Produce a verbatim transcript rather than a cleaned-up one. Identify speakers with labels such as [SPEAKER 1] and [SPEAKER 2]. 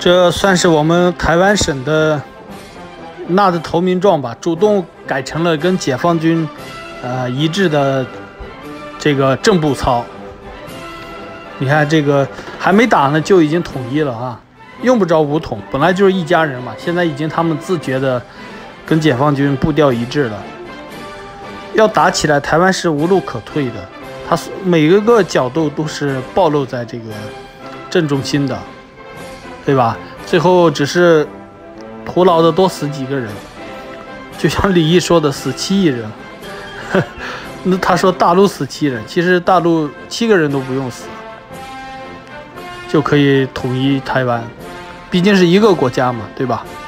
[SPEAKER 1] 这算是我们台湾省的纳的投名状吧，主动改成了跟解放军呃一致的这个正步操。你看这个还没打呢，就已经统一了啊，用不着武统，本来就是一家人嘛。现在已经他们自觉的跟解放军步调一致了。要打起来，台湾是无路可退的，它每一个角度都是暴露在这个正中心的，对吧？最后只是徒劳的多死几个人，就像李毅说的，死七亿人。那他说大陆死七人，其实大陆七个人都不用死，就可以统一台湾，毕竟是一个国家嘛，对吧？